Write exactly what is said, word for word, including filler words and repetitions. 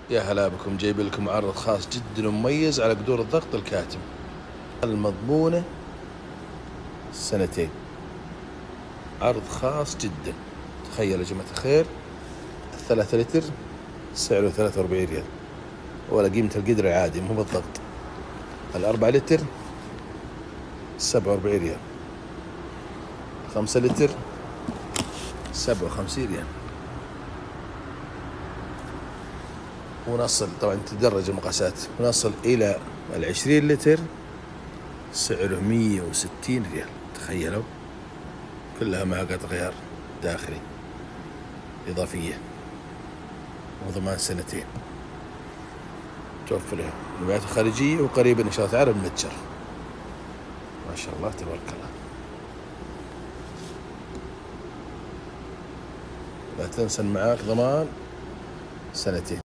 يا هلا بكم، جايب لكم عرض خاص جدا ومميز على قدور الضغط الكاتم المضمونة سنتين. عرض خاص جدا. تخيل يا جماعة الخير، الثلاثة لتر سعره ثلاثة وأربعين ريال، ولا قيمة القدر عادي مو بالضغط. الأربعة لتر سبعة وأربعين ريال، خمسة لتر سبعة وخمسين ريال، ونصل طبعا تدرج المقاسات، ونصل إلى العشرين لتر سعره مية وستين ريال. تخيلوا، كلها مع قطع غيار داخلي إضافية وضمان سنتين. توفر المبيعات الخارجية، وقريبا إن شاء الله تعالى المتجر. ما شاء الله تبارك الله. لا تنسى معاك ضمان سنتين.